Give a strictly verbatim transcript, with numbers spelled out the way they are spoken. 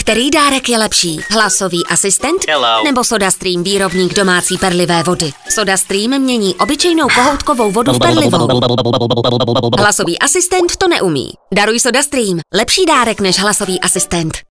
Který dárek je lepší? Hlasový asistent Hello. nebo SodaStream, výrobník domácí perlivé vody? SodaStream mění obyčejnou kohoutkovou vodu v perlivou. Hlasový asistent to neumí. Daruj SodaStream. Lepší dárek než hlasový asistent.